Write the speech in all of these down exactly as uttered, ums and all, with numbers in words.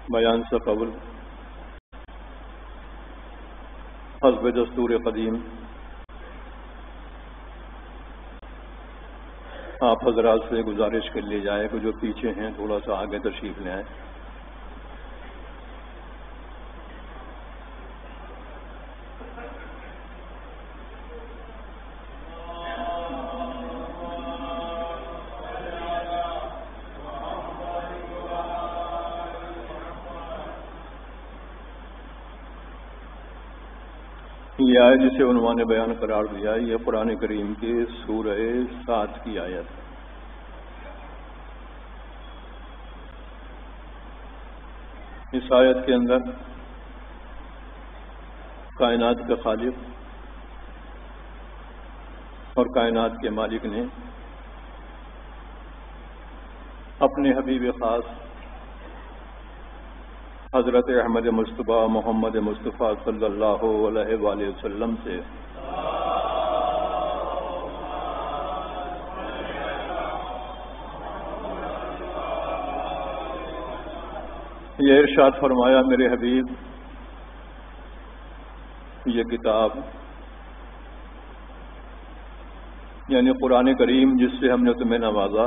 بیان سے قبل حسب دستور قدیم آپ حضرات سے گزارش کر لی جائے کہ جو پیچھے ہیں تھوڑا سا آگے تشریف لے آئیں۔ یہ آیت جسے عنوان بیان قرار دیا یہ قرآن کریم کی سورہ سات کی آیت ہے۔ اس آیت کے اندر کائنات کے خالق اور کائنات کے مالک نے اپنے حبیب خاص حضرت احمد مصطفیٰ محمد مصطفیٰ صلی اللہ علیہ وآلہ وسلم سے یہ ارشاد فرمایا، میرے حبیب یہ کتاب یعنی قرآن کریم جس سے ہم نے تمہیں نوازا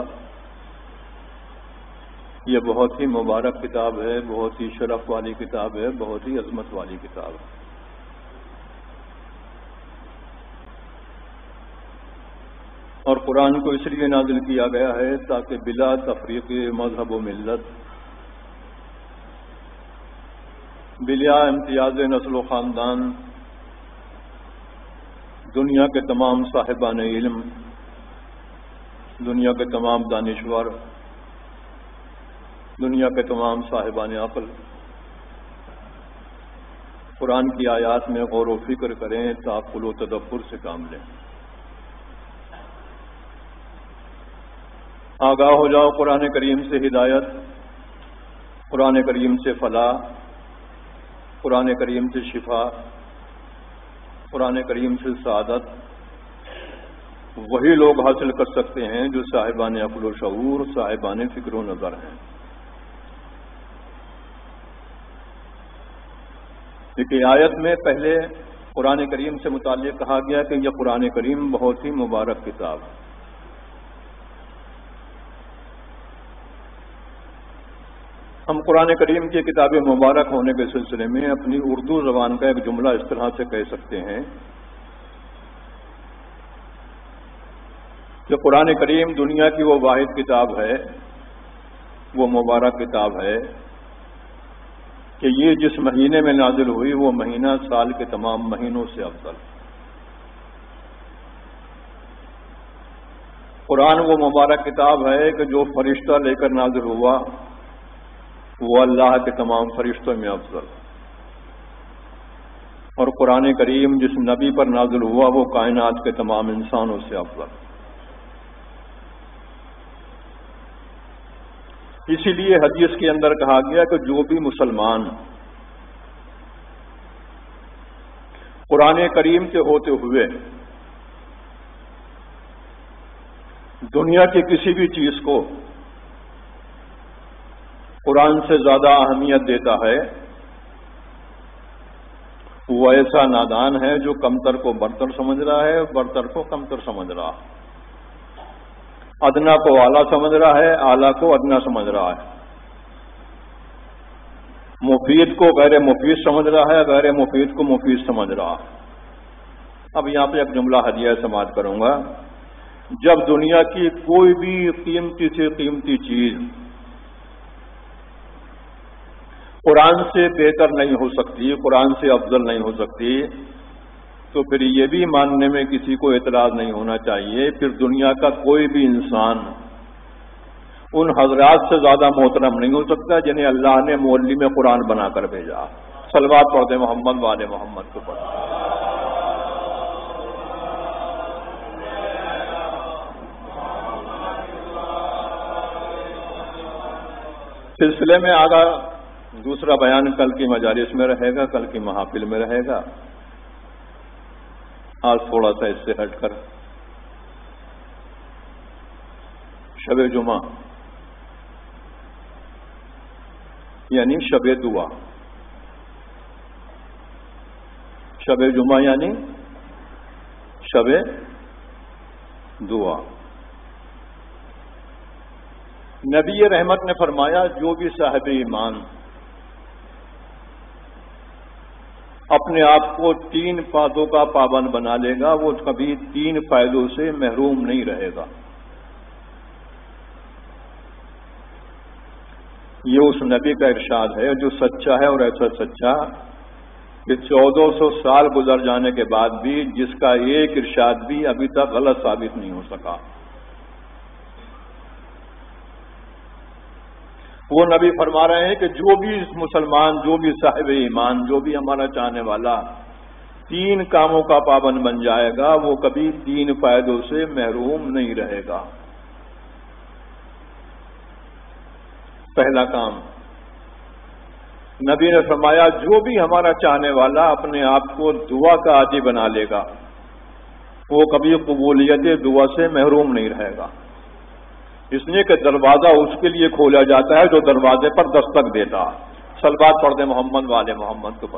یہ بہت ہی مبارک کتاب ہے، بہت ہی شرف والی کتاب ہے، بہت ہی عظمت والی کتاب ہے۔ اور قرآن کو اس لیے نازل کیا گیا ہے تاکہ بلا تفریق مذہب و ملت، بلا امتیاز نسل و خاندان دنیا کے تمام صاحبان علم، دنیا کے تمام دانشور، دنیا کے تمام صاحبان عقل قرآن کی آیات میں غور و فکر کریں، تعقل و تدبر سے کام لیں، آگاہ ہو جاؤ قرآن کریم سے ہدایت، قرآن کریم سے فلاح، قرآن کریم سے شفا، قرآن کریم سے سعادت وہی لوگ حاصل کر سکتے ہیں جو صاحبان عقل و شعور، صاحبان فکر و نظر ہیں۔ لیکن آیت میں پہلے قرآن کریم سے متعلق کہا گیا کہ یہ قرآن کریم بہت ہی مبارک کتاب ہے۔ ہم قرآن کریم کی کتاب مبارک ہونے کے سلسلے میں اپنی اردو زبان کا ایک جملہ اس طرح سے کہہ سکتے ہیں کہ قرآن کریم دنیا کی وہ واحد کتاب ہے، وہ مبارک کتاب ہے کہ یہ جس مہینے میں نازل ہوئی وہ مہینہ سال کے تمام مہینوں سے افضل۔ قرآن وہ مبارک کتاب ہے کہ جو فرشتہ لے کر نازل ہوا وہ اللہ کے تمام فرشتوں میں افضل، اور قرآن کریم جس نبی پر نازل ہوا وہ کائنات کے تمام انسانوں سے افضل۔ اسی لیے حدیث کے اندر کہا گیا کہ جو بھی مسلمان قرآن کریم کے ہوتے ہوئے دنیا کی کسی بھی چیز کو قرآن سے زیادہ اہمیت دیتا ہے وہ ایسا نادان ہے جو کمتر کو برتر سمجھ رہا ہے، برتر کو کمتر سمجھ رہا ہے، ادنا کو اعلیٰ سمجھ رہا ہے، اعلیٰ کو ادنا سمجھ رہا ہے، مفید کو غیر مفید سمجھ رہا ہے، غیر مفید کو مفید سمجھ رہا ہے۔ اب یہاں پہ ایک جملہ ہدیہ سماعت کروں گا، جب دنیا کی کوئی بھی قیمتی سے قیمتی چیز قرآن سے بہتر نہیں ہو سکتی، قرآن سے افضل نہیں ہو سکتی، تو پھر یہ بھی ماننے میں کسی کو اعتراض نہیں ہونا چاہیے پھر دنیا کا کوئی بھی انسان ان حضرات سے زیادہ محترم نہیں ہو سکتا جنہیں اللہ نے معلم قرآن بنا کر بھیجا۔ صلوات پڑھتے محمد والے محمد کو پڑھتے۔ سلسلے میں آگا دوسرا بیان کل کی مجالس میں رہے گا، کل کی محافل میں رہے گا۔ آج تھوڑا سا اس سے ہٹ کر شب جمعہ یعنی شب دعا، شب جمعہ یعنی شب دعا۔ نبی رحمت نے فرمایا جو بھی صاحب ایمان اپنے آپ کو تین باتوں کا پابند بنا لے گا وہ کبھی تین فائدوں سے محروم نہیں رہے گا۔ یہ اس نبی کا ارشاد ہے جو سچا ہے، اور ایسا سچا کہ چودہ سو سال گزر جانے کے بعد بھی جس کا ایک ارشاد بھی ابھی تک غلط ثابت نہیں ہو سکا۔ وہ نبی فرما رہے ہیں کہ جو بھی مسلمان، جو بھی صاحب ایمان، جو بھی ہمارا چاہنے والا تین کاموں کا پابند بن جائے گا وہ کبھی تین فائدوں سے محروم نہیں رہے گا۔ پہلا کام نبی نے فرمایا جو بھی ہمارا چاہنے والا اپنے آپ کو دعا کا عادی بنا لے گا وہ کبھی قبولیت دعا سے محروم نہیں رہے گا، اس لیے کہ دروازہ اس کے لیے کھولا جاتا ہے جو دروازے پر دستک دیتا۔ صلوات پڑھ دیں محمد والے محمد کے پر۔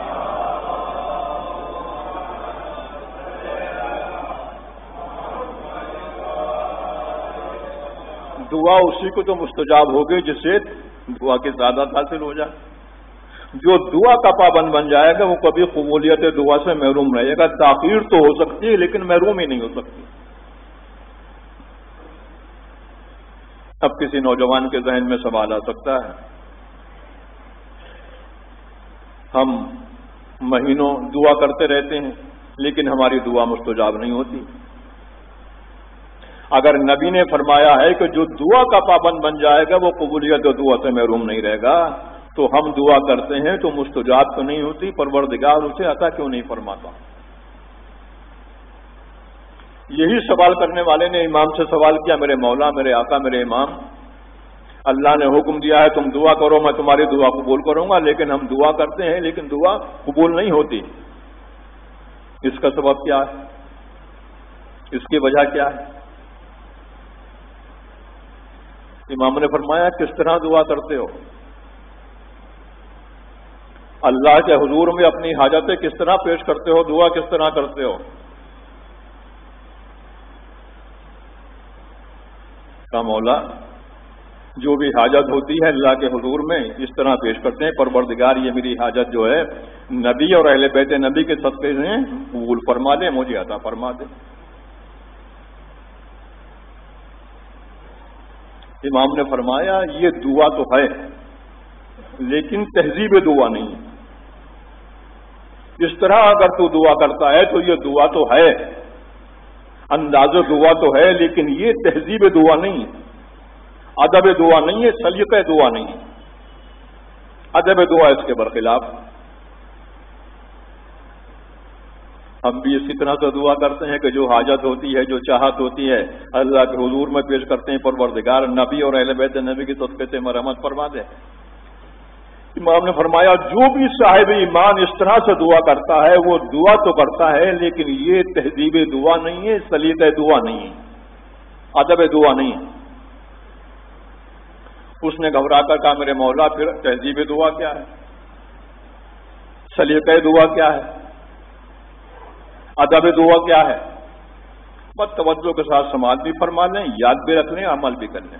دعا اسی کو تو مستجاب ہوگی جسے دعا کی سعادت حاصل ہو جائے۔ جو دعا کا پابند بن جائے گا وہ کبھی قبولیت دعا سے محروم رہے گا۔ تاخیر تو ہو سکتی ہے لیکن محروم ہی نہیں ہو سکتی۔ اب کسی نوجوان کے ذہن میں سوال آ سکتا ہے، ہم مہینوں دعا کرتے رہتے ہیں لیکن ہماری دعا مستجاب نہیں ہوتی۔ اگر نبی نے فرمایا ہے کہ جو دعا کا پابند بن جائے گا وہ قبولیت دعا سے محروم نہیں رہے گا، تو ہم دعا کرتے ہیں تو مستجاب تو نہیں ہوتی، پروردگار اسے عطا کیوں نہیں فرماتا؟ یہی سوال کرنے والے نے امام سے سوال کیا، میرے مولا، میرے آقا، میرے امام، اللہ نے حکم دیا ہے تم دعا کرو، میں تمہاری دعا قبول کروں گا، لیکن ہم دعا کرتے ہیں لیکن دعا قبول نہیں ہوتی، اس کا سبب کیا ہے؟ اس کی وجہ کیا ہے؟ امام نے فرمایا کس طرح دعا کرتے ہو؟ اللہ کے حضور میں اپنی حاجتیں کس طرح پیش کرتے ہو؟ دعا کس طرح کرتے ہو؟ کا مولا جو بھی حاجت ہوتی ہے اللہ کے حضور میں اس طرح پیش کرتے ہیں، پروردگار یہ میری حاجت جو ہے نبی اور اہل بیت نبی کے صدقے سے قبول فرما دے، مجھے عطا فرما دے۔ امام نے فرمایا یہ دعا تو ہے لیکن تہذیب دعا نہیں ہے۔ اس طرح اگر تو دعا کرتا ہے تو یہ دعا تو ہے، انداز دعا تو ہے، لیکن یہ تہذیب دعا نہیں ہے، ادب دعا نہیں ہے، سلیقہ دعا نہیں ہے، ادب دعا اس کے برخلاف۔ ہم بھی اسی طرح سے دعا کرتے ہیں کہ جو حاجت ہوتی ہے، جو چاہت ہوتی ہے اللہ کے حضور میں پیش کرتے ہیں، پروردگار نبی اور اہل بیت نبی کی صدقے سے مرحمت فرما دے۔ امام نے فرمایا جو بھی صاحب ایمان اس طرح سے دعا کرتا ہے وہ دعا تو کرتا ہے لیکن یہ تہذیب دعا نہیں ہے، سلیقہ دعا نہیں ہے، ادب دعا نہیں ہے۔ اس نے گھبرا کر کہا میرے مولا پھر تہذیب دعا کیا ہے، سلیقہ دعا کیا ہے، ادب دعا کیا ہے؟ بس توجہ کے ساتھ سماعت بھی فرما لیں، یاد بھی رکھ لیں، عمل بھی کر لیں۔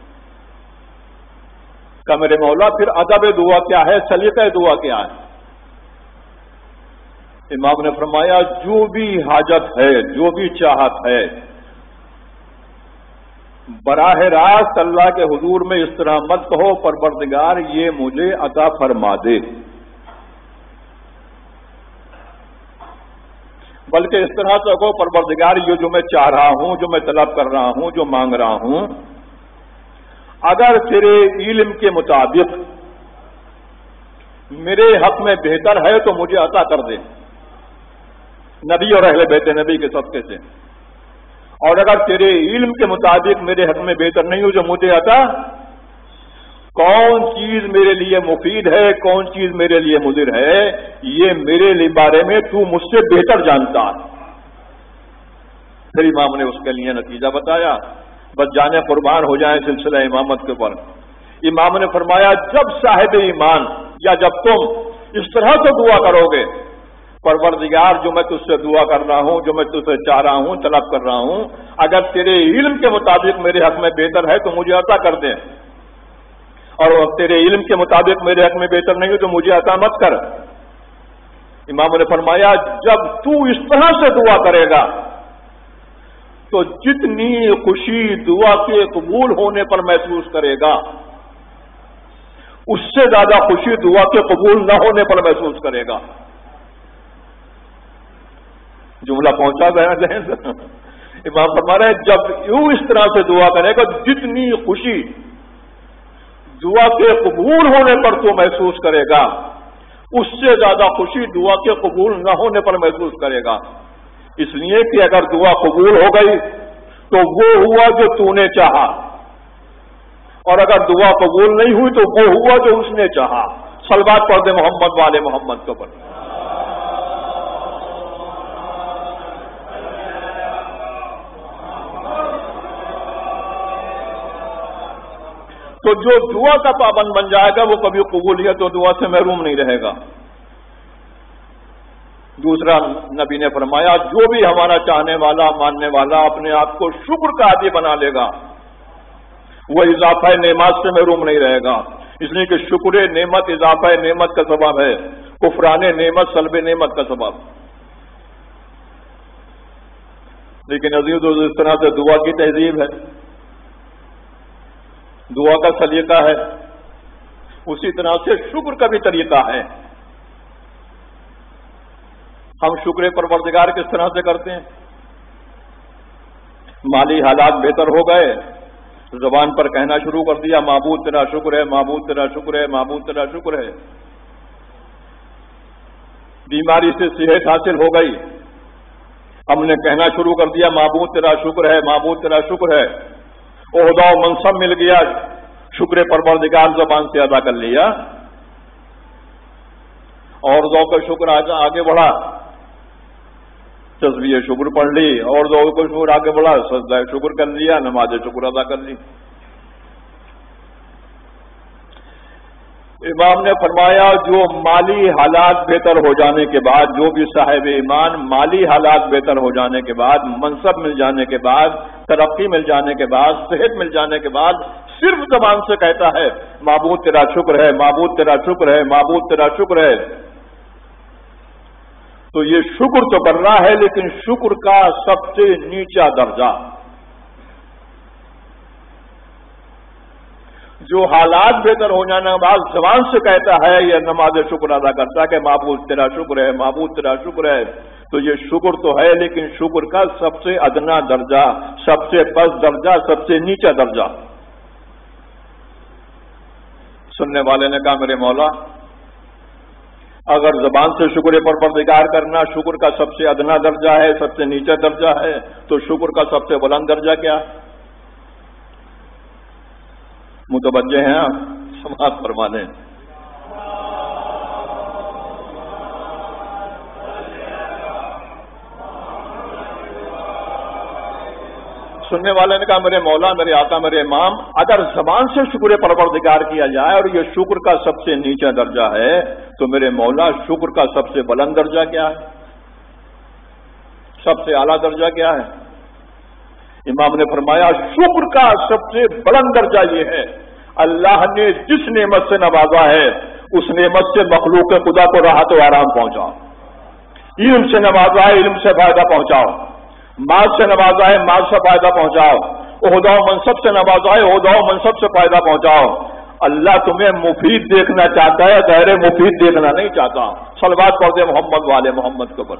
کہ میرے مولا پھر ادب دعا کیا ہے، سلیقہ دعا کیا ہے؟ امام نے فرمایا جو بھی حاجت ہے، جو بھی چاہت ہے، براہ راست اللہ کے حضور میں اس طرح مت کہو پروردگار یہ مجھے عطا فرما دے، بلکہ اس طرح سے کہو پروردگار یہ جو میں چاہ رہا ہوں، جو میں طلب کر رہا ہوں، جو مانگ رہا ہوں، اگر تیرے علم کے مطابق میرے حق میں بہتر ہے تو مجھے عطا کر دے، نبی اور اہل بیت نبی کے صدقے سے، اور اگر تیرے علم کے مطابق میرے حق میں بہتر نہیں ہو جو مجھے عطا، کون چیز میرے لیے مفید ہے، کون چیز میرے لیے مضر ہے، یہ میرے بارے میں تو مجھ سے بہتر جانتا ہے۔ پھر امام نے اس کے لیے نتیجہ بتایا، بس جانے قربان ہو جائیں سلسلہ امامت کے اوپر۔ امام نے فرمایا جب صاحب ایمان یا جب تم اس طرح سے دعا کرو گے، پروردگار جو میں تجھ سے دعا کر رہا ہوں، جو میں تجھ سے چاہ رہا ہوں، طلب کر رہا ہوں، اگر تیرے علم کے مطابق میرے حق میں بہتر ہے تو مجھے عطا کر دے، اور تیرے علم کے مطابق میرے حق میں بہتر نہیں ہے تو مجھے عطا مت کر۔ امام نے فرمایا جب تو اس طرح سے دعا کرے گا تو جتنی خوشی دعا کے قبول ہونے پر محسوس کرے گا، اس سے زیادہ خوشی دعا کے قبول نہ ہونے پر محسوس کرے گا۔ جملہ پہنچا گیا ذہن سے؟ امام فرما رہے ہیں جب یوں اس طرح سے دعا کرے گا جتنی خوشی دعا کے قبول ہونے پر تو محسوس کرے گا، اس سے زیادہ خوشی دعا کے قبول نہ ہونے پر محسوس کرے گا۔ اس لیے کہ اگر دعا قبول ہو گئی تو وہ ہوا جو تو نے چاہا، اور اگر دعا قبول نہیں ہوئی تو وہ ہوا جو اس نے چاہا۔ صلوات پڑھ دے محمد والے محمد کے اوپر۔ تو جو دعا کا پابند بن جائے گا وہ کبھی قبولیت و دعا سے محروم نہیں رہے گا۔ دوسرا نبی نے فرمایا جو بھی ہمارا چاہنے والا ماننے والا اپنے آپ کو شکر کا عادی بنا لے گا وہ اضافہ نعمت سے محروم نہیں رہے گا، اس لیے کہ شکر نعمت اضافہ نعمت کا سبب ہے، کفران نعمت سلب نعمت کا سبب۔ لیکن عزیز اس طرح سے دعا کی تہذیب ہے، دعا کا سلیقہ ہے، اسی طرح سے شکر کا بھی طریقہ ہے۔ ہم شکر پروردگار کس طرح سے کرتے ہیں؟ مالی حالات بہتر ہو گئے، زبان پر کہنا شروع کر دیا معبود تیرا شکر ہے، معبود تیرا شکر ہے، معبود تیرا شکر ہے۔ بیماری سے صحت حاصل ہو گئی، ہم نے کہنا شروع کر دیا معبود تیرا شکر ہے، معبود تیرا شکر ہے۔ عہدہ و منصب مل گیا، شکر پروردگار زبان سے ادا کر لیا، اور ذوق کا شکر آگے بڑھا، تسبیح شکر پڑھ لی، اور ذوق کا شکر آگے بڑھا، سجدہ شکر کر لیا، نماز شکر ادا کر لی۔ امام نے فرمایا جو مالی حالات بہتر ہو جانے کے بعد، جو بھی صاحب ایمان مالی حالات بہتر ہو جانے کے بعد، منصب مل جانے کے بعد، ترقی مل جانے کے بعد، صحت مل جانے کے بعد صرف زبان سے کہتا ہے معبود تیرا شکر ہے، معبود تیرا شکر ہے، معبود تیرا شکر ہے، تو یہ شکر تو کر رہا ہے لیکن شکر کا سب سے نیچا درجہ، جو حالات بہتر ہو جانے کے بعد زبان سے کہتا ہے یا نماز شکر ادا کرتا ہے کہ معبود تیرا شکر ہے، معبود تیرا شکر ہے، تو یہ شکر تو ہے لیکن شکر کا سب سے ادنا درجہ، سب سے پست درجہ، سب سے نیچا درجہ۔ سننے والے نے کہا میرے مولا اگر زبان سے شکر پروردگار کرنا شکر کا سب سے ادنا درجہ ہے، سب سے نیچا درجہ ہے، تو شکر کا سب سے بلند درجہ کیا؟ متوجہ ہیں آپ؟ سماعت فرما لیں۔ سننے والے نے کہا میرے مولا، میرے آقا، میرے امام، اگر زبان سے شکر پروردگار کیا جائے اور یہ شکر کا سب سے نیچا درجہ ہے تو میرے مولا شکر کا سب سے بلند درجہ کیا ہے؟ سب سے اعلیٰ درجہ کیا ہے؟ امام نے فرمایا شکر کا سب سے بلند درجہ یہ ہے اللہ نے جس نعمت سے نوازا ہے اس نعمت سے مخلوق خدا کو راحت و آرام پہنچاؤ۔ علم سے نوازا ہے، علم سے فائدہ پہنچاؤ۔ مال سے نوازا ہے، مال سے فائدہ پہنچاؤ۔ عہدہ و منصب سے نوازا ہے، عہدہ و منصب سے فائدہ پہنچاؤ۔ اللہ تمہیں مفید دیکھنا چاہتا ہے، غیر مفید دیکھنا نہیں چاہتا۔ صلوات پڑھ دے محمد والے محمد کے اوپر۔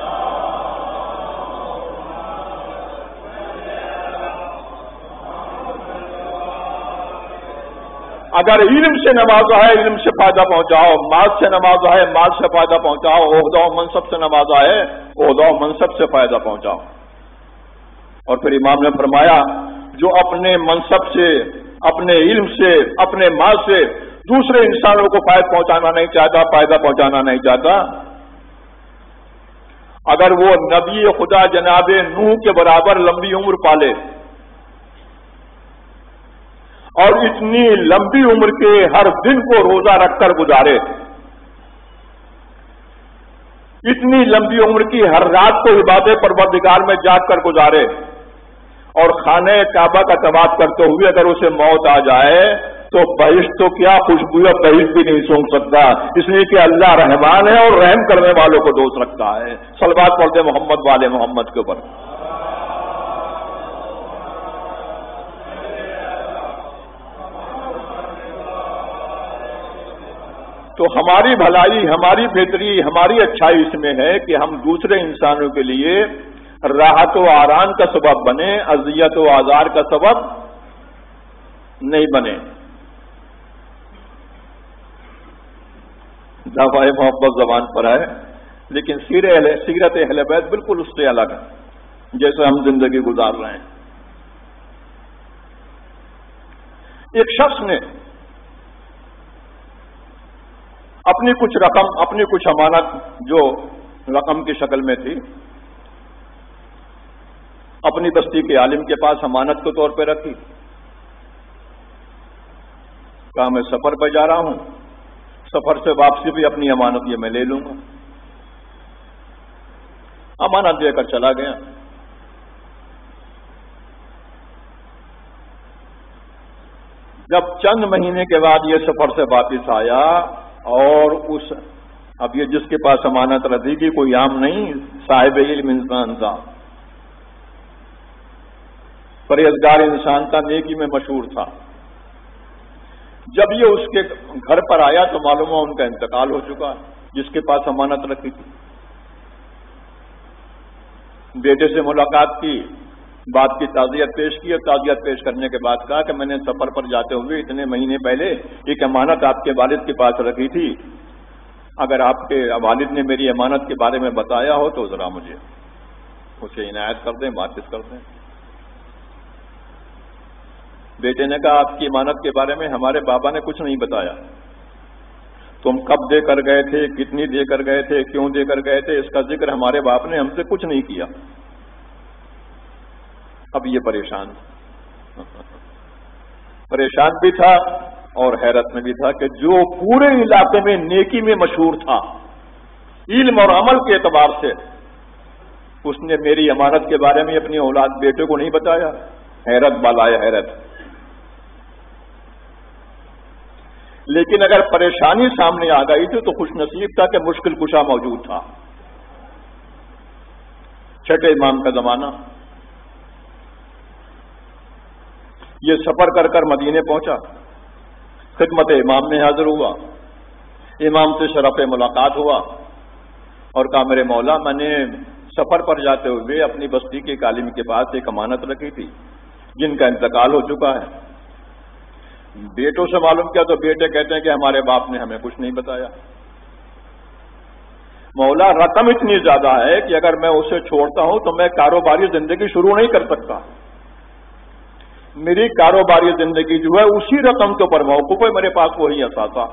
اگر علم سے نوازا ہے علم سے فائدہ پہنچاؤ، مال سے نوازا ہے مال سے فائدہ پہنچاؤ، عہدہ و منصب سے نوازا ہے عہدہ و منصب سے فائدہ پہنچاؤ۔ اور پھر امام نے فرمایا جو اپنے منصب سے، اپنے علم سے، اپنے مال سے دوسرے انسانوں کو فائدہ پہنچانا نہیں چاہتا، فائدہ پہنچانا نہیں چاہتا، اگر وہ نبی خدا جناب نوح کے برابر لمبی عمر پالے، اور اتنی لمبی عمر کے ہر دن کو روزہ رکھ کر گزارے، اتنی لمبی عمر کی ہر رات کو عبادت پروردگار میں جاگ کر گزارے، اور خانہ کعبہ کا طواف کرتے ہوئے اگر اسے موت آ جائے تو بہشت تو کیا خوشبو بہشت بھی نہیں سونگ سکتا، اس لیے کہ اللہ رحمان ہے اور رحم کرنے والوں کو دوست رکھتا ہے۔ صلوات پڑھتے محمد والے محمد کے اوپر۔ تو ہماری بھلائی، ہماری بہتری، ہماری اچھائی اس میں ہے کہ ہم دوسرے انسانوں کے لیے راحت و آرام کا سبب بنے، اذیت و آزار کا سبب نہیں بنے۔ دعوی محبت زبان پر ہے، لیکن سیرت اہل بیت بالکل اس سے الگ ہے جیسے ہم زندگی گزار رہے ہیں۔ ایک شخص نے اپنی کچھ رقم، اپنی کچھ امانت جو رقم کی شکل میں تھی، اپنی بستی کے عالم کے پاس امانت کے طور پہ رکھی۔ کہا میں سفر پہ جا رہا ہوں، سفر سے واپسی بھی اپنی امانت یہ میں لے لوں گا۔ امانت دے کر چلا گیا۔ جب چند مہینے کے بعد یہ سفر سے واپس آیا اور اس اب یہ جس کے پاس امانت رکھی کی کوئی عام نہیں، صاحب علم انسان تھا، پرہیزگار انسان تھا، نیکی میں مشہور تھا۔ جب یہ اس کے گھر پر آیا تو معلوم ہوا ان کا انتقال ہو چکا ہے جس کے پاس امانت رکھی تھی۔ بیٹے سے ملاقات کی، بات کی تعزیت پیش کی، اور تعزیت پیش کرنے کے بعد کہا کہ میں نے سفر پر جاتے ہوئے اتنے مہینے پہلے ایک امانت آپ کے والد کے پاس رکھی تھی، اگر آپ کے والد نے میری امانت کے بارے میں بتایا ہو تو ذرا مجھے اسے عنایت کر دیں، واپس کر دیں۔ بیٹے نے کہا آپ کی امانت کے بارے میں ہمارے بابا نے کچھ نہیں بتایا، تم کب دے کر گئے تھے، کتنی دے کر گئے تھے، کیوں دے کر گئے تھے، اس کا ذکر ہمارے باپ نے ہم سے کچھ نہیں کیا۔ اب یہ پریشان پریشان بھی تھا اور حیرت میں بھی تھا کہ جو پورے علاقے میں نیکی میں مشہور تھا، علم اور عمل کے اعتبار سے، اس نے میری امانت کے بارے میں اپنی اولاد بیٹے کو نہیں بتایا۔ حیرت بالائے حیرت۔ لیکن اگر پریشانی سامنے آ گئی تھی تو خوش نصیب تھا کہ مشکل کشا موجود تھا۔ چھٹے امام کا زمانہ، یہ سفر کر کر مدینے پہنچا، خدمت امام میں حاضر ہوا، امام سے شرف ملاقات ہوا اور کہا میرے مولا میں نے سفر پر جاتے ہوئے اپنی بستی کے ایک عالم کے پاس ایک امانت رکھی تھی جن کا انتقال ہو چکا ہے۔ بیٹوں سے معلوم کیا تو بیٹے کہتے ہیں کہ ہمارے باپ نے ہمیں کچھ نہیں بتایا۔ مولا رقم اتنی زیادہ ہے کہ اگر میں اسے چھوڑتا ہوں تو میں کاروباری زندگی شروع نہیں کر سکتا، میری کاروباری زندگی جو ہے اسی رقم کے اوپر موقوف ہے، میرے پاس وہی اثاثہ۔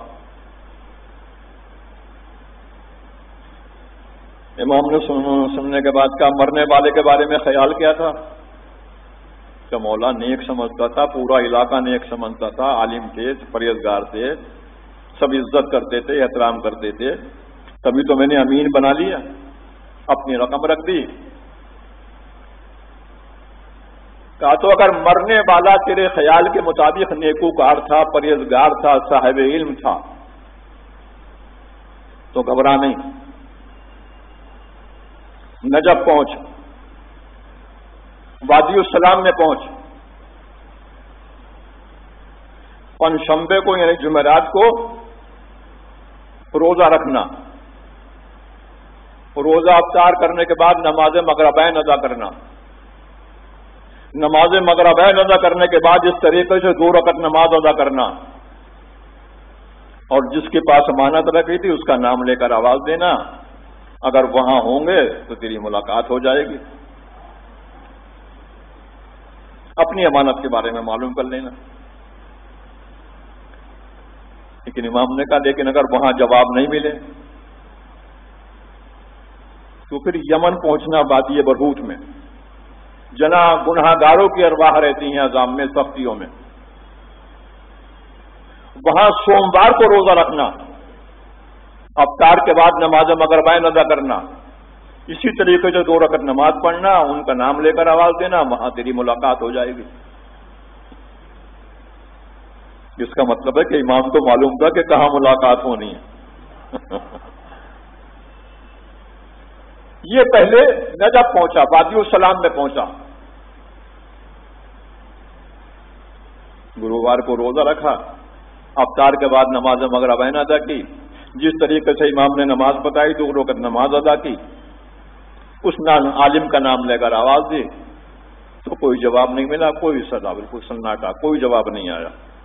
امام نے سننے کے بعد کہا مرنے والے کے بارے میں خیال کیا تھا؟ کہ مولا نیک سمجھتا تھا، پورا علاقہ نیک سمجھتا تھا، عالم تھے، پرہیزگار تھے، سب عزت کرتے تھے، احترام کرتے تھے، تبھی تو میں نے امین بنا لیا، اپنی رقم رکھ دی۔ کہا تو اگر مرنے والا تیرے خیال کے مطابق نیکوکار تھا، پرہیزگار تھا، صاحب علم تھا تو گھبرا نہیں، نجف پہنچ، وادی السلام میں پہنچ، پنجشنبے کو یعنی جمعرات کو روزہ رکھنا، روزہ افطار کرنے کے بعد نماز مغربین ادا کرنا، نماز مغربین ادا کرنے کے بعد اس طریقے سے دو رکعت نماز ادا کرنا، اور جس کے پاس امانت رکھی تھی اس کا نام لے کر آواز دینا، اگر وہاں ہوں گے تو تیری ملاقات ہو جائے گی، اپنی امانت کے بارے میں معلوم کر لینا۔ لیکن امام نے کہا لیکن اگر وہاں جواب نہیں ملے تو پھر یمن پہنچنا وادی برہوت میں، جہاں گناہ گاروں کی ارواح رہتی ہیں عذاب میں، سختیوں میں، وہاں سوموار کو روزہ رکھنا، افطار کے بعد نماز مغربین ادا کرنا، اسی طریقے سے دو رکعت نماز پڑھنا، ان کا نام لے کر آواز دینا، وہاں تیری ملاقات ہو جائے گی۔ اس کا مطلب ہے کہ امام کو معلوم تھا کہ کہاں ملاقات ہونی ہے۔ یہ پہلے میں جب پہنچا، وادی السلام میں پہنچا، گرووار کو روزہ رکھا، افطار کے بعد نماز مغربین ادا کی، جس طریقے سے امام نے نماز بتائی دو رکعت نماز ادا کی، اس عالم کا نام لے کر آواز دی تو کوئی جواب نہیں ملا، کوئی صدا، بالکل سناٹا، کوئی جواب نہیں آیا۔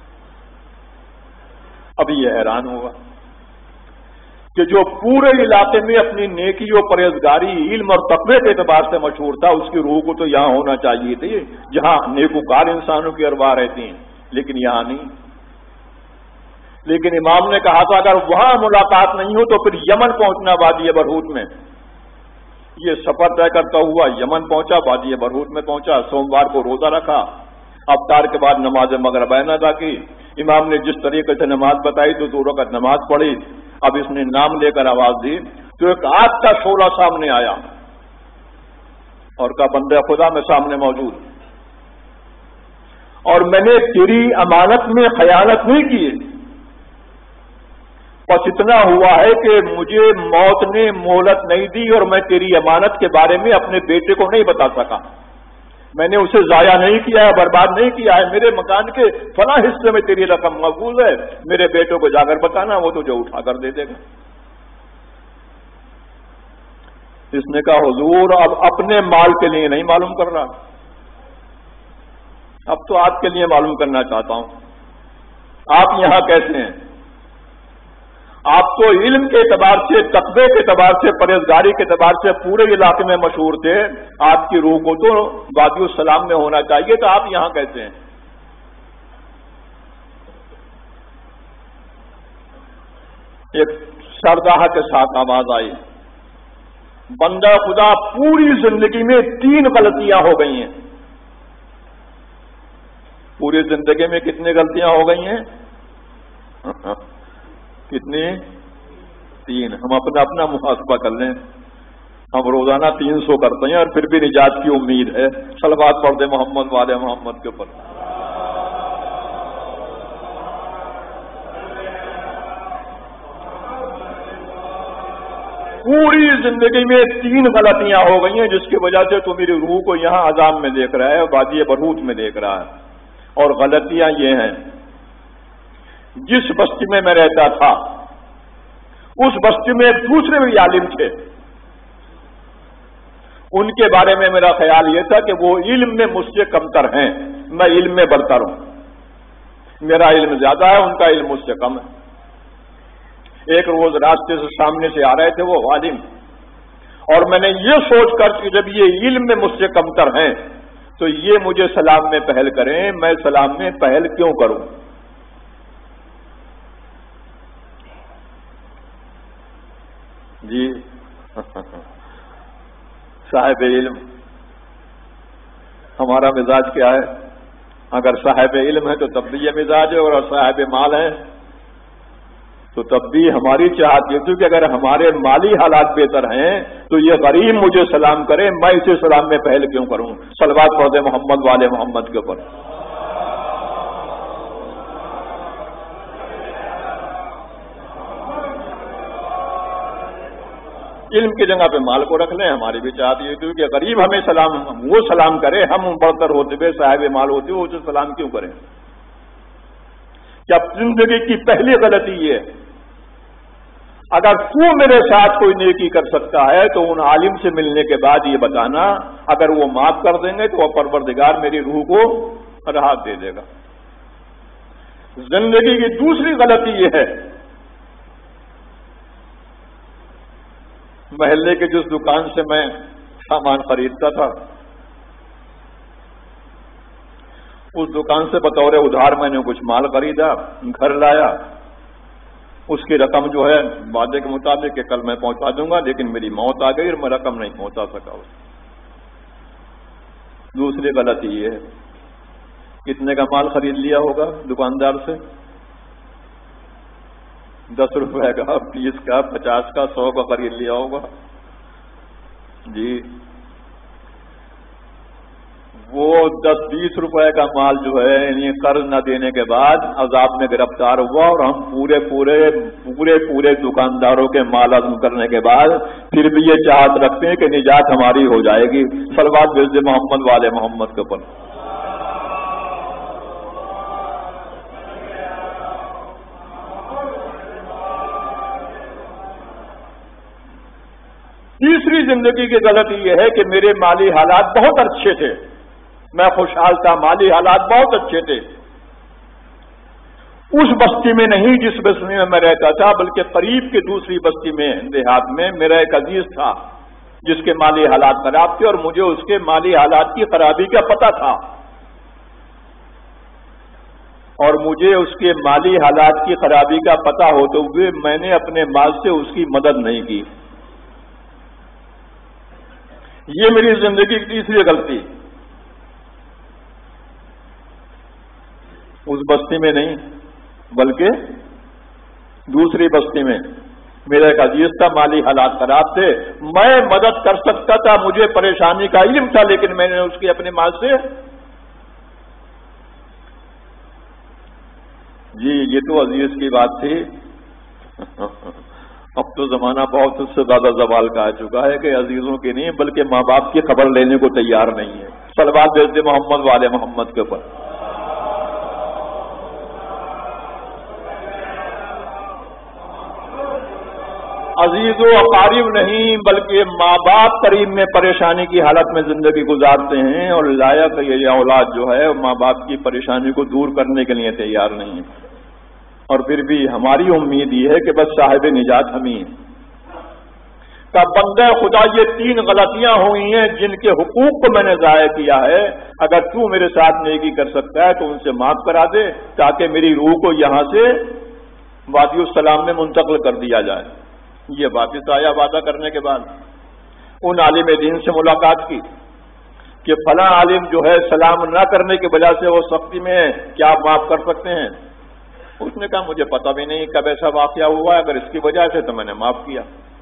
ابھی یہ حیران ہوگا کہ جو پورے علاقے میں اپنی نیکی و پرہیزگاری، علم اور تقوی کے اعتبار سے مشہور تھا، اس کی روح کو تو یہاں ہونا چاہیے تھی جہاں نیکوکار انسانوں کی ارواح رہتی ہیں، لیکن یہاں نہیں۔ لیکن امام نے کہا تھا اگر وہاں ملاقات نہیں ہو تو پھر یمن پہنچنا، وادی برہوت میں۔ یہ سفر طے کرتا ہوا یمن پہنچا، وادی برہوت میں پہنچا، سوموار کو روزہ رکھا، افطار کے بعد نماز مغربین ادا کی، امام نے جس طریقے سے نماز بتائی تو دو رکعت نماز پڑھی۔ اب اس نے نام لے کر آواز دی تو ایک آگ کا شعلہ سامنے آیا اور کہا بندہ خدا میں سامنے موجود، اور میں نے تیری امانت میں خیانت نہیں کی، بس اتنا ہوا ہے کہ مجھے موت نے مہلت نہیں دی اور میں تیری امانت کے بارے میں اپنے بیٹے کو نہیں بتا سکا، میں نے اسے ضائع نہیں کیا ہے، برباد نہیں کیا ہے، میرے مکان کے فلاں حصے میں تیری رقم محفوظ ہے، میرے بیٹوں کو جا کر بتانا، وہ تجھے اٹھا کر دے دے گا۔ اس نے کہا حضور اب اپنے مال کے لیے نہیں معلوم کر رہا، اب تو آپ کے لیے معلوم کرنا چاہتا ہوں، آپ یہاں کیسے ہیں؟ آپ تو علم کے اعتبار سے، تقوی کے اعتبار سے، پرہیزگاری کے اعتبار سے پورے علاقے میں مشہور تھے، آپ کی روح کو تو وادی السلام میں ہونا چاہیے، تو آپ یہاں کیسے ہیں؟ ایک سرداہ کے ساتھ آواز آئی، بندہ خدا پوری زندگی میں تین غلطیاں ہو گئی ہیں۔ پوری زندگی میں کتنی غلطیاں ہو گئی ہیں؟ کتنی؟ تین۔ ہم اپنا اپنا محاسبہ کر لیں، ہم روزانہ تین سو کرتے ہیں اور پھر بھی نجات کی امید ہے۔ صلوات پڑھ دیں محمد والے محمد کے اوپر۔ پوری زندگی میں تین غلطیاں ہو گئی ہیں جس کی وجہ سے تو میری روح کو یہاں عذاب میں دیکھ رہا ہے، وادی برہوت میں دیکھ رہا ہے۔ اور غلطیاں یہ ہیں، جس بستی میں میں رہتا تھا اس بستی میں دوسرے بھی عالم تھے، ان کے بارے میں میرا خیال یہ تھا کہ وہ علم میں مجھ سے کمتر ہیں، میں علم میں برتر ہوں، میرا علم زیادہ ہے، ان کا علم مجھ سے کم ہے۔ ایک روز راستے سے سامنے سے آ رہے تھے وہ عالم، اور میں نے یہ سوچ کر کہ جب یہ علم میں مجھ سے کمتر ہیں تو یہ مجھے سلام میں پہل کریں، میں سلام میں پہل کیوں کروں؟ جی صاحب علم، ہمارا مزاج کیا ہے؟ اگر صاحب علم ہے تو تب بھی یہ مزاج ہے، اور صاحب مال ہے تو تب بھی ہماری چاہت یہ تھی کہ اگر ہمارے مالی حالات بہتر ہیں تو یہ غریب مجھے سلام کرے، میں اسے سلام میں پہل کیوں کروں؟ صلوات پڑھ دیں محمد والے محمد کے اوپر۔ علم کی جگہ پہ مال کو رکھ لیں، ہماری بھی چاہت یہ تھی کہ غریب ہمیں سلام، وہ سلام کرے، ہم برتر ہوتے ہوئے صاحب مال ہوتے ہوئے اسے سلام کیوں کریں؟ کیا زندگی کی پہلی غلطی یہ ہے، اگر تو میرے ساتھ کوئی نیکی کر سکتا ہے تو ان عالم سے ملنے کے بعد یہ بتانا، اگر وہ معاف کر دیں گے تو وہ پروردگار میری روح کو راحت دے دے گا۔ زندگی کی دوسری غلطی یہ ہے، محلے کے جس دکان سے میں سامان خریدتا تھا اس دکان سے بطور ادھار میں نے کچھ مال خریدا، گھر لایا، اس کی رقم جو ہے وعدے کے مطابق کہ کل میں پہنچا دوں گا، لیکن میری موت آ گئی اور میں رقم نہیں پہنچا سکا۔ دوسری غلطی یہ ہے، کتنے کا مال خرید لیا ہوگا دکاندار سے؟ دس روپے کا، بیس کا، پچاس کا، سو کا خرید لیا ہوگا جی۔ وہ دس بیس روپے کا مال جو ہے یعنی قرض نہ دینے کے بعد عذاب میں گرفتار ہوا، اور ہم پورے پورے پورے پورے دکانداروں کے مال ہضم کرنے کے بعد پھر بھی یہ چاہت رکھتے ہیں کہ نجات ہماری ہو جائے گی۔ صلوات بھیج دے محمد والے محمد کے اوپر۔ تیسری زندگی کی غلطی یہ ہے کہ میرے مالی حالات بہت اچھے تھے، میں خوشحال تھا، مالی حالات بہت اچھے تھے، اس بستی میں نہیں جس بستی میں میں رہتا تھا، بلکہ قریب کی دوسری بستی میں دیہات میں میرا ایک عزیز تھا جس کے مالی حالات خراب تھے، اور مجھے اس کے مالی حالات کی خرابی کا پتہ تھا، اور مجھے اس کے مالی حالات کی خرابی کا پتہ ہوتے ہوئے میں نے اپنے مال سے اس کی مدد نہیں کی۔ یہ میری زندگی کی تیسری غلطی۔ اس بستی میں نہیں بلکہ دوسری بستی میں میرا ایک عزیز تھا، مالی حالات خراب تھے، میں مدد کر سکتا تھا، مجھے پریشانی کا علم تھا، لیکن میں نے اس کے اپنے مال سے جی یہ تو عزیز کی بات تھی۔ اب تو زمانہ بہت اس سے زیادہ زوال کا آ چکا ہے کہ عزیزوں کی نہیں بلکہ ماں باپ کی خبر لینے کو تیار نہیں ہے۔ صلوات بھیج دے محمد والے محمد کے اوپر۔ عزیز و اقارب نہیں بلکہ ماں باپ قریب میں پریشانی کی حالت میں زندگی گزارتے ہیں، اور لائق یہ اولاد جو ہے ماں باپ کی پریشانی کو دور کرنے کے لیے تیار نہیں ہے، اور پھر بھی ہماری امید یہ ہے کہ بس صاحب نجات ہم ہی ہیں۔ کا بندہ خدا یہ تین غلطیاں ہوئی ہیں جن کے حقوق کو میں نے ضائع کیا ہے، اگر تو میرے ساتھ نیکی کر سکتا ہے تو ان سے معاف کرا دے تاکہ میری روح کو یہاں سے وادی السلام میں منتقل کر دیا جائے۔ یہ واپس آیا وعدہ کرنے کے بعد، ان عالم دین سے ملاقات کی کہ فلاں عالم جو ہے سلام نہ کرنے کی وجہ سے وہ سختی میں ہے، کیا آپ معاف کر سکتے ہیں؟ اس نے کہا مجھے پتہ بھی نہیں کب ایسا واقعہ ہوا ہے، اگر اس کی وجہ سے تو میں نے معاف کیا۔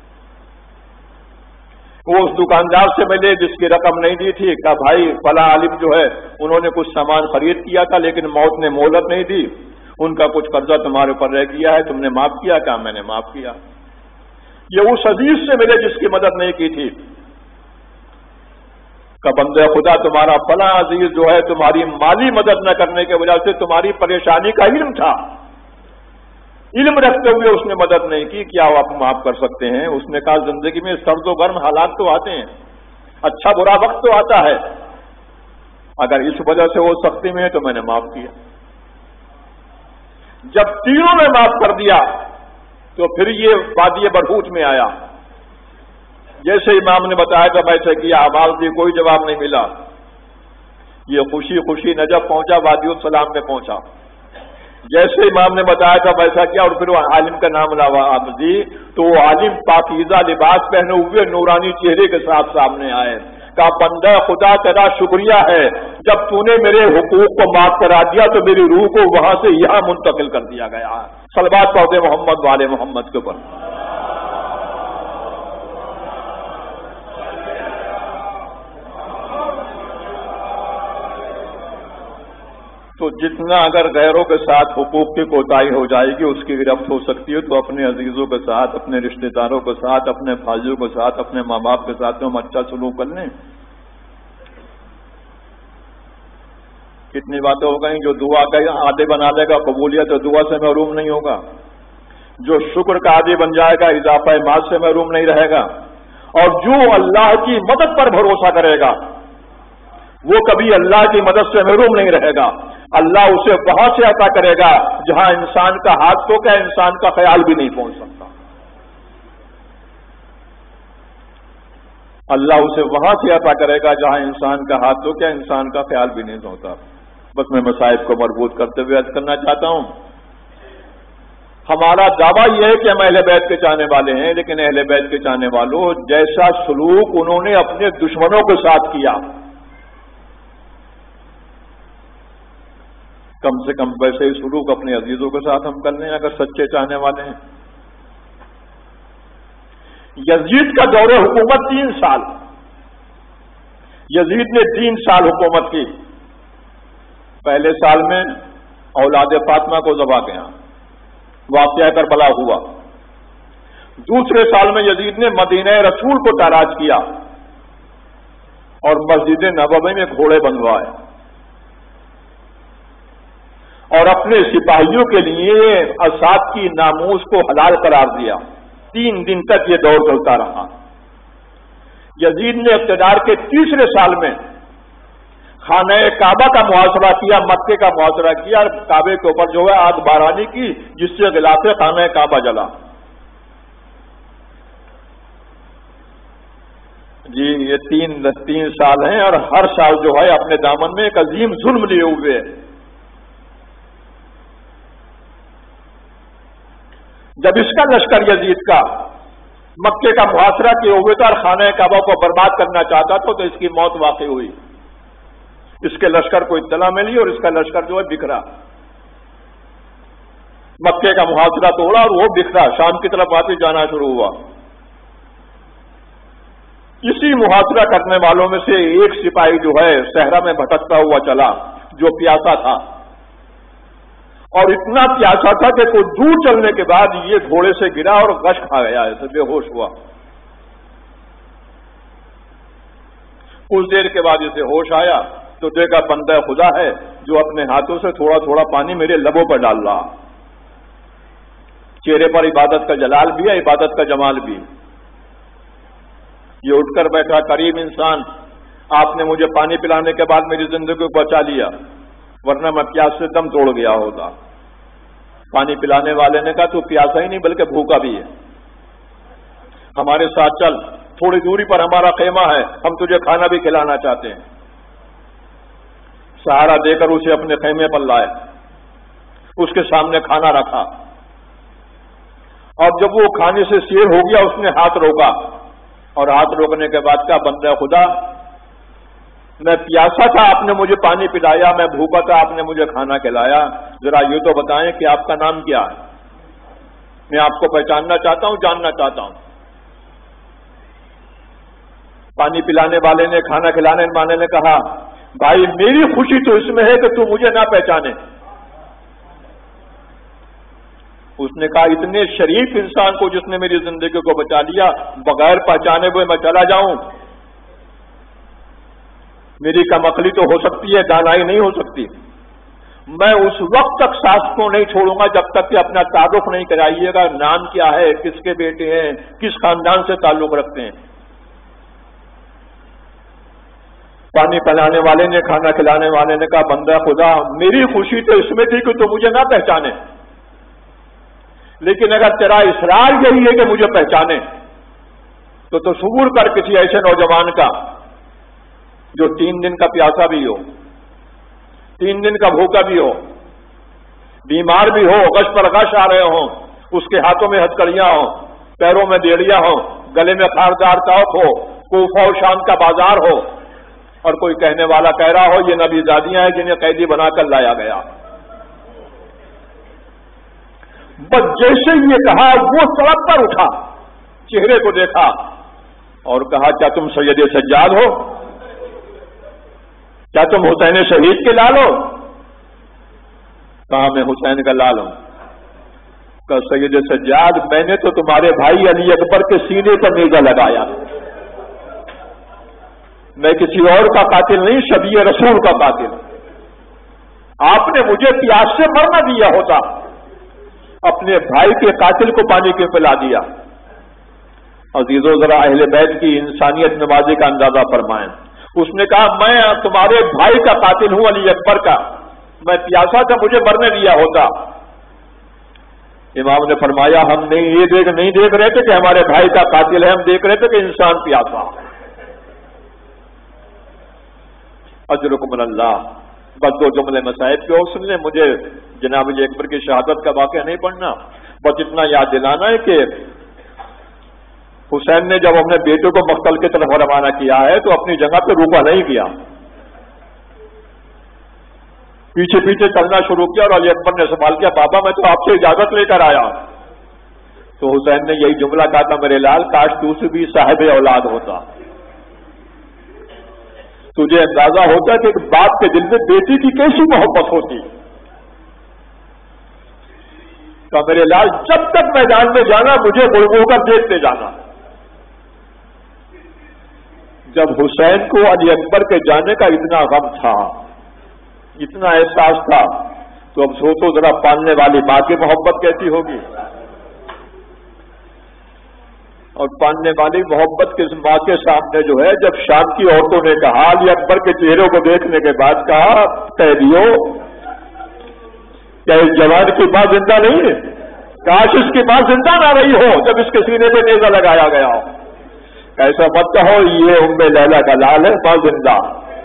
وہ اس دکاندار سے ملے جس کی رقم نہیں دی تھی، کہا بھائی فلاں عالم جو ہے انہوں نے کچھ سامان خرید کیا تھا لیکن موت نے مہلت نہیں دی، ان کا کچھ قرضہ تمہارے اوپر رہ گیا ہے، تم نے معاف کیا؟ کہا میں نے معاف کیا۔ یہ اس عزیز سے ملے جس کی مدد نہیں کی تھی، کہ بندے خدا تمہارا فلاں عزیز جو ہے تمہاری مالی مدد نہ کرنے کی وجہ سے تمہاری پریشانی کا علم تھا، علم رکھتے ہوئے اس نے مدد نہیں کی، کیا آپ معاف کر سکتے ہیں؟ اس نے کہا زندگی میں سرد و گرم حالات تو آتے ہیں، اچھا برا وقت تو آتا ہے، اگر اس وجہ سے وہ سختی میں ہے تو میں نے معاف کیا۔ جب تینوں نے معاف کر دیا تو پھر یہ وادی برہوت میں آیا، جیسے امام نے بتایا تھا ویسے کیا، آواز دی، کوئی جواب نہیں ملا۔ یہ خوشی خوشی نجف پہنچا، وادی السلام میں پہنچا، جیسے امام نے بتایا تھا ویسا کیا، اور پھر وہ عالم کا نام لاوا آپ دی تو وہ عالم پاکیزہ لباس پہنے ہوئے نورانی چہرے کے ساتھ سامنے آئے، کہا بندہ خدا تیرا شکریہ ہے، جب تو نے میرے حقوق کو معاف کرا دیا تو میری روح کو وہاں سے یہاں منتقل کر دیا گیا۔ صلوات پڑھتے محمد والے محمد کے اوپر۔ تو جتنا اگر غیروں کے ساتھ حقوق کی کوتاہی ہو جائے گی اس کی گرفت ہو سکتی ہے، تو اپنے عزیزوں کے ساتھ، اپنے رشتہ داروں کے ساتھ، اپنے بھائیوں کے ساتھ، اپنے ماں باپ کے ساتھ ہم اچھا سلوک کر لیں۔ کتنی باتیں ہو گئی، جو دعا کا عادی بنا لے گا قبولیت اور دعا سے محروم نہیں ہوگا، جو شکر کا عادی بن جائے گا اضافہ مال سے محروم نہیں رہے گا، اور جو اللہ کی مدد پر بھروسہ کرے گا وہ کبھی اللہ کی مدد سے محروم نہیں رہے گا۔ اللہ اسے وہاں سے عطا کرے گا جہاں انسان کا ہاتھ تو کیا انسان کا خیال بھی نہیں پہنچ سکتا۔ اللہ اسے وہاں سے عطا کرے گا جہاں انسان کا ہاتھ تو کیا انسان کا خیال بھی نہیں ہوتا۔ بس میں مصائب کو مربوط کرتے ہوئے عرض کرنا چاہتا ہوں، ہمارا دعویٰ یہ ہے کہ ہم اہل بیت کے چاہنے والے ہیں، لیکن اہل بیت کے چاہنے والوں جیسا سلوک انہوں نے اپنے دشمنوں کے ساتھ کیا، کم سے کم ویسے ہی سلوک اپنے عزیزوں کے ساتھ ہم کر لیں اگر سچے چاہنے والے ہیں۔ یزید کا دور حکومت تین سال، یزید نے تین سال حکومت کی. پہلے سال میں اولاد فاطمہ کو ذبح کیا، واقعہ کربلا ہوا. دوسرے سال میں یزید نے مدینہ رسول کو تاراج کیا اور مسجد نبوی میں گھوڑے بنوائے اور اپنے سپاہیوں کے لیے اسد کی ناموس کو حلال قرار دیا. تین دن تک یہ دور چلتا رہا. یزید نے اقتدار کے تیسرے سال میں خانہ کعبہ کا محاصرہ کیا، مکے کا محاصرہ کیا اور کعبے کے اوپر جو ہے آگ بارانی کی، جس سے غلاف خانہ کعبہ جلا. جی یہ تین تین سال ہیں اور ہر سال جو ہے اپنے دامن میں ایک عظیم ظلم لیے ہوئے. جب اس کا لشکر یزید کا مکے کا محاصرہ کیے ہوئے تھا اور خانہ کعبہ کو برباد کرنا چاہتا تھا تو اس کی موت واقع ہوئی. اس کے لشکر کو اطلاع ملی اور اس کا لشکر جو ہے بکھرا. مکے کا محاصرہ توڑا اور وہ بکھرا، شام کی طرف واپس جانا شروع ہوا. اسی محاصرہ کرنے والوں میں سے ایک سپاہی جو ہے صحرا میں بھٹکتا ہوا چلا، جو پیاسا تھا اور اتنا پیاسا تھا کہ کوئی دور چلنے کے بعد یہ گھوڑے سے گرا اور غش کھا گیا، ایسے بے ہوش ہوا. کچھ دیر کے بعد اسے ہوش آیا تو دیکھا بندہ خدا ہے جو اپنے ہاتھوں سے تھوڑا تھوڑا پانی میرے لبوں پر ڈال رہا. چہرے پر عبادت کا جلال بھی ہے، عبادت کا جمال بھی. یہ اٹھ کر بیٹھا، کریم انسان، آپ نے مجھے پانی پلانے کے بعد میری زندگی کو بچا لیا، ورنہ میں پیاس سے دم توڑ گیا ہوتا. پانی پلانے والے نے کہا تو پیاسا ہی نہیں بلکہ بھوکا بھی ہے، ہمارے ساتھ چل، تھوڑی دوری پر ہمارا خیمہ ہے، ہم تجھے کھانا بھی کھلانا چاہتے ہیں. سہارا دے کر اسے اپنے خیمے پر لائے، اس کے سامنے کھانا رکھا اور جب وہ کھانے سے سیر ہو گیا اس نے ہاتھ روکا اور ہاتھ روکنے کے بعد کہا بندہ خدا میں پیاسا تھا، آپ نے مجھے پانی پلایا، میں بھوکا تھا، آپ نے مجھے کھانا کھلایا، ذرا یہ تو بتائیں کہ آپ کا نام کیا ہے، میں آپ کو پہچاننا چاہتا ہوں، جاننا چاہتا ہوں. پانی پلانے والے نے، کھانا کھلانے والے نے کہا بھائی میری خوشی تو اس میں ہے کہ تو مجھے نہ پہچانے. اس نے کہا اتنے شریف انسان کو جس نے میری زندگی کو بچا لیا بغیر پہچانے ہوئے میں چلا جاؤں، میری کم عقلی تو ہو سکتی ہے، دانائی نہیں ہو سکتی. میں اس وقت تک ساس کو نہیں چھوڑوں گا جب تک کہ اپنا تعارف نہیں کرائیے گا، نام کیا ہے، کس کے بیٹے ہیں، کس خاندان سے تعلق رکھتے ہیں. پانی پلانے والے نے، کھانا کھلانے والے نے کہا بندہ خدا میری خوشی تو اس میں تھی کہ تو مجھے نہ پہچانے، لیکن اگر تیرا اصرار یہی ہے کہ مجھے پہچانے تو تصور کر کسی ایسے نوجوان کا جو تین دن کا پیاسا بھی ہو، تین دن کا بھوکا بھی ہو، بیمار بھی ہو، غش پر غش آ رہے ہوں، اس کے ہاتھوں میں ہتکڑیاں ہوں، پیروں میں بیڑیاں ہوں، گلے میں خاردار توق ہو، کوفہ و شام کا بازار ہو اور کوئی کہنے والا کہہ رہا ہو یہ نبی زادیاں ہیں جنہیں قیدی بنا کر لایا گیا. بس جیسے یہ کہا وہ سڑک پر اٹھا، چہرے کو دیکھا اور کہا کیا تم سید سجاد ہو؟ کیا تم حسین شہید کے لال ہو؟ کہا میں حسین کا لال ہوں. کہا سید سجاد میں نے تو تمہارے بھائی علی اکبر کے سینے پر نیزہ لگایا، میں کسی اور کا قاتل نہیں، شبیہ رسول کا قاتل. آپ نے مجھے پیاس سے مرنا دیا ہوتا، اپنے بھائی کے قاتل کو پانی کیوں پلا دیا؟ عزیزو ذرا اہل بیت کی انسانیت نوازی کا اندازہ فرمائیں. اس نے کہا میں تمہارے بھائی کا قاتل ہوں، علی اکبر کا، میں پیاسا تھا، مجھے مرنے دیا ہوتا. امام نے فرمایا ہم نہیں یہ دیکھ نہیں دیکھ رہے تھے کہ ہمارے بھائی کا قاتل ہے، ہم دیکھ رہے تھے کہ انسان پیاسا. اجرکم اللہ. بس دو جملے مسائب کے اور سن لیں، مجھے جناب علی اکبر کی شہادت کا واقعہ نہیں پڑھنا، بس اتنا یاد دلانا ہے کہ حسین نے جب اپنے بیٹے کو مقتل کی طرف روانہ کیا ہے تو اپنی جگہ پہ روکا نہیں کیا، پیچھے پیچھے چلنا شروع کیا اور علی اکبر نے سوال کیا بابا میں تو آپ سے اجازت لے کر آیا، تو حسین نے یہی جملہ کہا تھا، میرے لال کاش تو سے بھی صاحب اولاد ہوتا، تجھے اندازہ ہوتا کہ ایک باپ کے دل میں بیٹی کی کیسی محبت ہوتی۔ تو میرے لال جب تک میدان میں جانا مجھے بڑھ بڑھ کر دیکھتے جانا۔ جب حسین کو علی اکبر کے جانے کا اتنا غم تھا، اتنا احساس تھا، تو اب سوچو ذرا پالنے والی ماں کی محبت کیسی ہوگی، اور پالنے والی محبت کے ماں کے سامنے جو ہے، جب شام کی عورتوں نے کہا علی اکبر کے چہروں کو دیکھنے کے بعد کہا قیدیوں کیا اس جوان کی ماں زندہ نہیں ہے؟ کاش اس کی ماں زندہ نہ رہی ہو جب اس کے سینے پہ نیزہ لگایا گیا ہو۔ ایسا مت کہو یہ ام لیلا کا لال ہے، ماں زندہ۔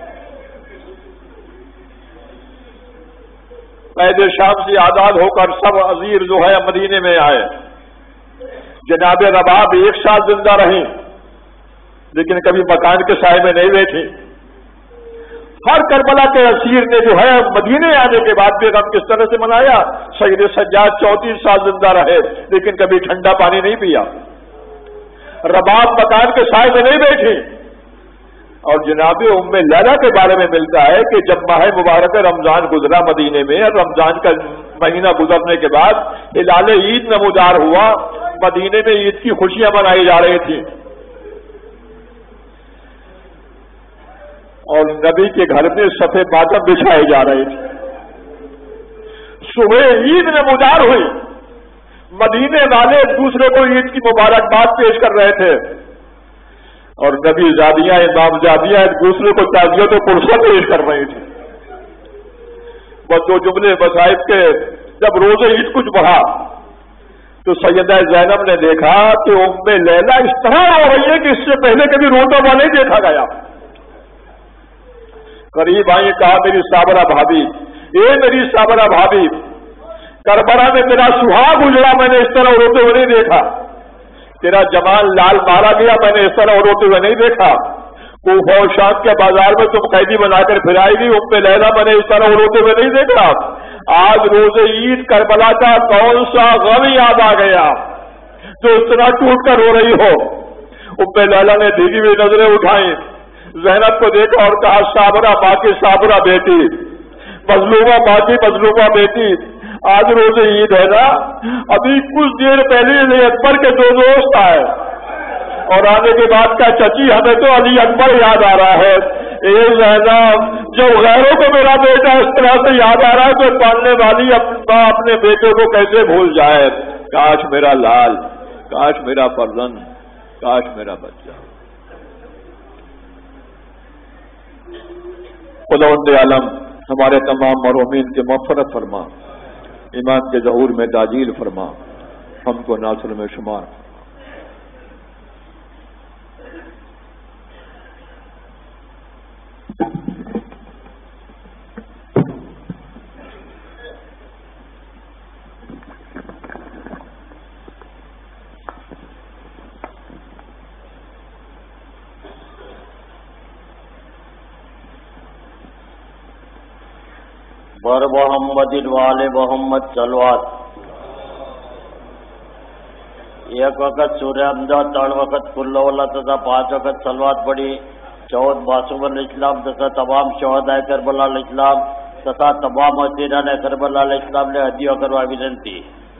قید شام سے آزاد ہو کر سب عزیر جو ہے مدینے میں آئے، جناب رباب ایک سال زندہ رہی لیکن کبھی مکان کے سائے میں نہیں بیٹھی۔ ہر کربلا کے اسیر نے جو ہے مدینے آنے کے بعد بھی غم کس طرح سے منایا۔ سید سجاد چونتیس سال زندہ رہے لیکن کبھی ٹھنڈا پانی نہیں پیا، رباب مکان کے سائے میں نہیں بیٹھی۔ اور جناب ام لیلا کے بارے میں ملتا ہے کہ جب ماہ مبارک رمضان گزرا مدینے میں، رمضان کا مہینہ گزرنے کے بعد ہلال عید نمودار ہوا، مدینے میں عید کی خوشیاں منائی جا رہی تھیں، اور نبی کے گھر میں صفے ماتم بچھائے جا رہے تھے۔ صبح عید نمودار ہوئی، مدینے والے ایک دوسرے کو عید کی مبارکباد پیش کر رہے تھے، اور نبی زادیاں امام زادیاں ایک دوسرے کو تعزیت و پرسہ پیش کر رہی تھی۔ بس دو جملے مصائب کے جب روزے عید کچھ بڑھا تو سیدہ زینب نے دیکھا کہ ام لیلا اس طرح ہو رہی ہے کہ اس سے پہلے کبھی روتا ہوا نہیں دیکھا گیا۔ قریب آئی، کہا میری صابرہ بھابھی، اے میری صابرہ بھابھی، کربلا میں تیرا سہاگ اجڑا میں نے اس طرح روتے ہوئے نہیں دیکھا، تیرا جمال لال مارا گیا میں نے اس طرح روتے ہوئے نہیں دیکھا، کوفہ و شام کے بازار میں تم قیدی بنا کر پھرائی گی ام لیلا میں نے اس طرح روتے ہوئے نہیں دیکھا۔ آج روز عید کربلا کا کون سا غم یاد آ گیا جو اس طرح ٹوٹ کر رو رہی ہو؟ ام لیلا نے بھیگی ہوئی نظریں اٹھائیں، زینب کو دیکھا اور کہا صابرہ ماں کی صابرہ بیٹی، مظلومہ ماں کی مظلومہ بیٹی، آج روز عید ہے نا، ابھی کچھ دیر پہلے علی اکبر کے دو دوست آئے اور آنے کے بعد کا چچی ہمیں تو علی اکبر یاد آ رہا ہے۔ اے زینب، جب غیروں کو میرا بیٹا اس طرح سے یاد آ رہا ہے تو پالنے والی اپنا اپنے بیٹے کو کیسے بھول جائے؟ کاش میرا لال، کاش میرا فرزند، کاش میرا بچہ۔ خداوند عالم ہمارے تمام مرحومین کی مغفرت فرما، ایمان کے ظہور میں تعجیل فرما، ہم کو ناصر میں شمار۔ بر محمد وال محمد صلوات۔ ایک وقت سورہ حمزہ، تین وقت کل اللہ تથા پانچ وقت صلوات پڑھی۔ چودہ معصوم علیہ السلام تથા تمام شہدائے کربلا علیہ السلام તથા તમામ અસીરાને કરબલા અલૈહિ સલામને હદિયો કરવા વિનંતી.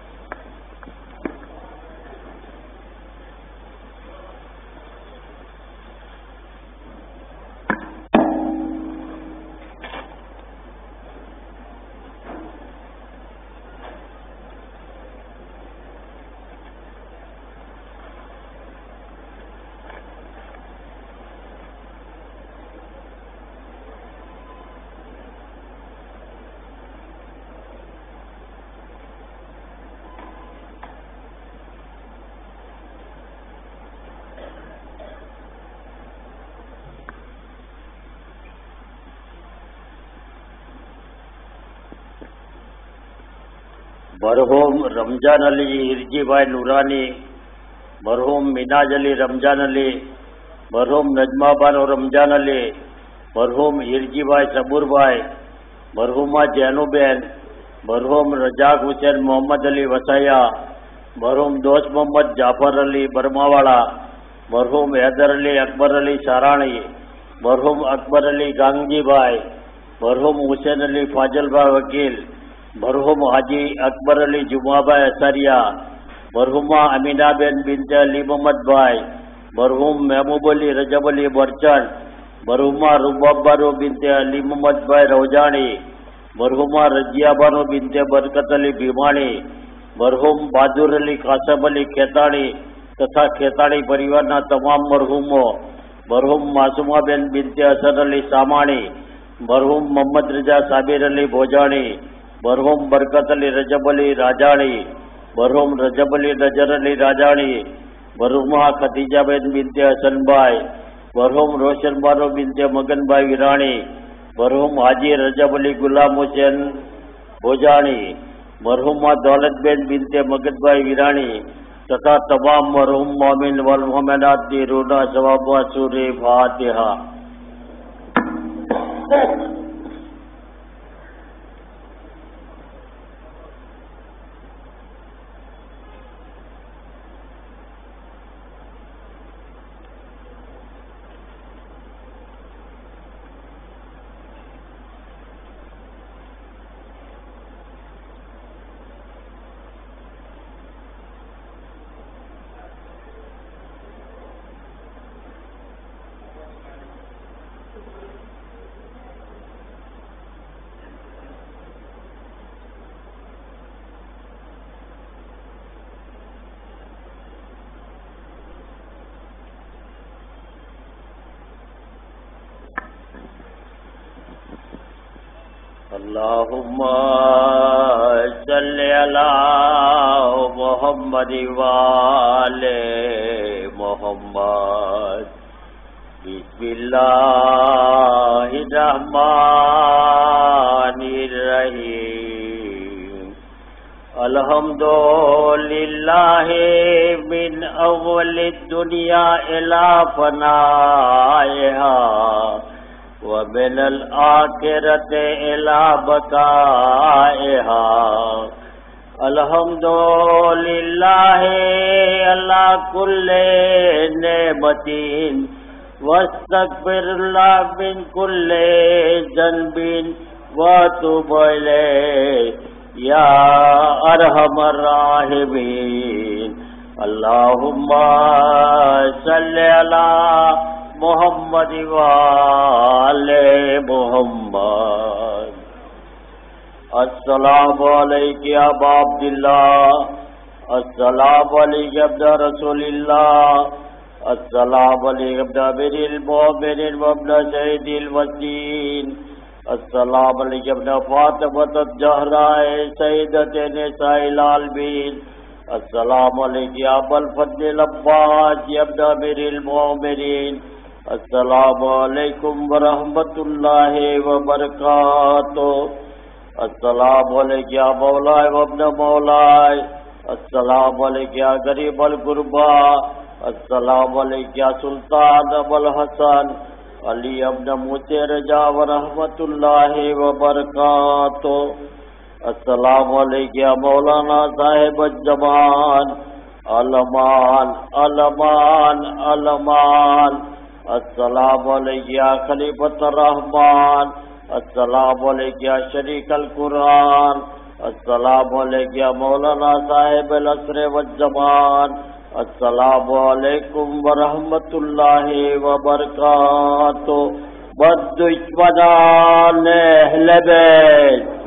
مرحوم رمضان علی ہرجی بھائی نورانی، مرحوم مناج علی رمضان علی، مرحوم نجمہ بانو رمضان علی، مرحوم ہرجی بھائی صبور بھائی، مرحومہ جینو بین، مرحوم رجاق حسین محمد علی وسیا، مرحوم دوست محمد جعفر علی برماواڑا، مرحوم حیدر علی اکبر علی سارانی، مرحوم اکبر علی گانگجی بھائی، مرحوم حسین علی فاضل بھائی وکیل، مرحوم حاجی اکبر علی جمعہ بھائی اثریہ، مرحومہ امینہ بین بنت علی محمد بھائی، مرحوم محبوب علی رجب علی برچن، مرحومہ رباب بانو بنت علی محمد بھائی روجانی، مرحومہ رضیہ بانو بنت برکت علی بھیمانی، مرحوم بہادر علی قاسم علی کھیتاڑی تથા ખેતાણી પરિવારના તમામ મરહૂમો, مرحوم معصومہ بین بنت حسن علی سامانی، مرحوم محمد رضا صابر علی بھوجانی، مرحوم برکت علی رجب علی راجانی، مرحوم رجب علی نجر علی راجانی، مرحومہ خدیجہ بین بنت حسن بھائی، مرحوم روشن بانو بنت مگن بھائی ویرانی، مرحوم حاجی رجب علی غلام حسین بھوجانی، مرحومہ دولت بین بنت مگن بھائی ویرانی تथा تمام مرحوم مومن والمومنات دی رونا ثواب و سوری فاتحہ۔ اللہم صلی علی محمد وآل محمد۔ بسم اللہ الرحمن الرحیم۔ الحمد للہ من اول الدنیا الی فنائها ومن الآخرة إلى بقائها۔ الحمد لله على كل نعمة واستغفر الله من كل ذنب واتوب إليه يا أرحم الراحمين۔ اللهم صل على محمد وآل محمد۔ السلام علیکم یا ابا عبداللہ، السلام علیکم ابن رسول اللہ، السلام علیکم ابن امیر المؤمنین وابن سید الوسین، السلام علیکم ابن فاطمۃ الزہراء سیدۃ نساء العالمین، السلام علیکم یا ابا الفضل العباس یا ابن امیر المؤمنین، السلام علیکم ورحمۃ اللہ وبرکاتہ، السلام علیکم یا مولاي وابن مولاي، السلام علیکم یا غریب الغربا، السلام علیکم یا سلطان ابو الحسن علی ابن موسی رضا ورحمۃ اللہ وبرکاتہ، السلام علیکم یا مولانا صاحب الزمان، علمان علمان علمان، السلام علیکم یا خلیفۃ الرحمن، السلام علیکم یا شریک القرآن، السلام علیکم یا مولانا صاحب العصر والزمان، السلام علیکم ورحمۃ اللہ وبرکاتہ۔ بدشمنان اہل بیت